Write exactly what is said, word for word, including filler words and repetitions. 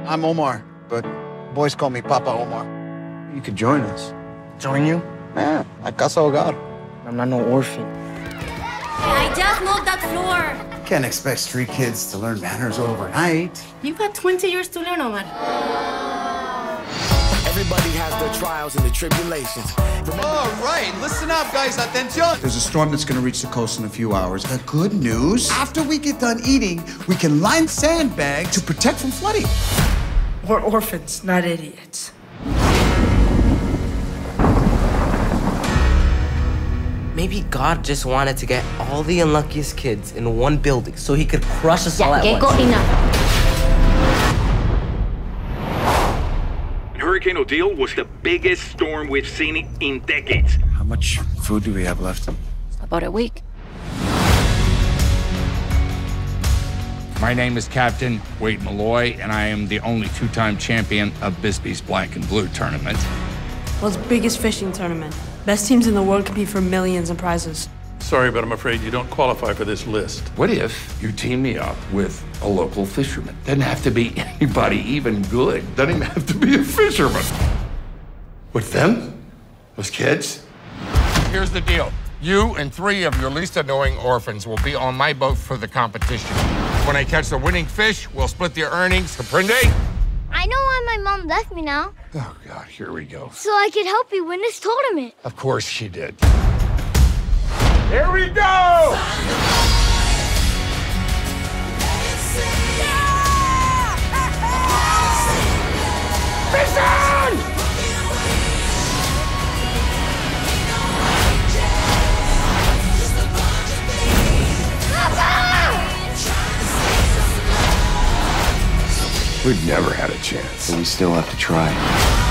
I'm Omar, but boys call me Papa Omar. You could join us. Join you? Yeah, a casa hogar. I'm not no orphan. I just moved that floor. Can't expect street kids to learn manners overnight. You got twenty years to learn, Omar. Everybody has their trials and their tribulations. All right, listen up, guys. Atención. There's a storm that's going to reach the coast in a few hours. The good news, after we get done eating, we can line sandbags to protect from flooding. We're orphans, not idiots. Maybe God just wanted to get all the unluckiest kids in one building so he could crush us all at Gecko, once. enough. Hurricane Odile was the biggest storm we've seen in decades. How much food do we have left? About a week. My name is Captain Wade Malloy, and I am the only two-time champion of Bisbee's Black and Blue tournament. World's biggest fishing tournament. Best teams in the world compete for millions in prizes. Sorry, but I'm afraid you don't qualify for this list. What if you team me up with a local fisherman? Doesn't have to be anybody even good. Doesn't even have to be a fisherman. With them? Those kids? Here's the deal. You and three of your least annoying orphans will be on my boat for the competition. When I catch the winning fish, we'll split the earnings. Comprende? I know why my mom left me now. Oh, God, here we go. So I could help you win this tournament. Of course she did. Here we go! Fish on! We've never had a chance. But we still have to try.